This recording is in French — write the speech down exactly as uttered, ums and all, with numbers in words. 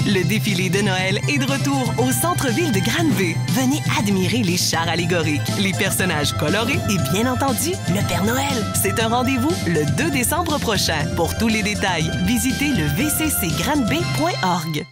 Le défilé de Noël est de retour au centre-ville de Granby. Venez admirer les chars allégoriques, les personnages colorés et bien entendu, le Père Noël. C'est un rendez-vous le deux décembre prochain. Pour tous les détails, visitez le v c c granby point org.